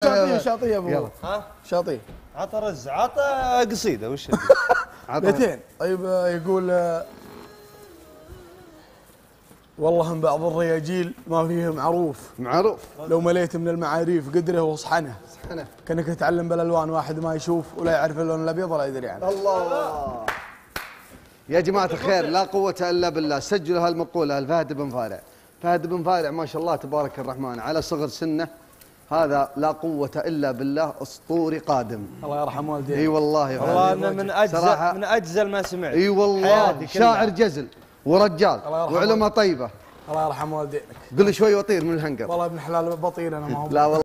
شاطيه يا ابو. ها شاطيه. عطى رز، عطى قصيده وش بيتين. طيب يقول والله من بعض الرياجيل ما فيه معروف لو مليت من المعاريف قدره وصحنه كانك تتعلم بالالوان واحد ما يشوف ولا يعرف اللون الابيض ولا يدري عنه. الله يا جماعة الخير، لا قوة إلا بالله. سجلوا هالمقولة. الفهد بن فارع، فهد بن فارع ما شاء الله تبارك الرحمن على صغر سنه هذا لا قوة إلا بالله، أسطوري قادم. الله يرحم والديه. اي والله يا والله أنا من أجزل ما سمعت. اي والله شاعر جزل ورجال وعلماء طيبة. الله يرحم والديك. قل شوي وطير من الهنقر. والله ابن حلال بطير انا ما هو. لا والله.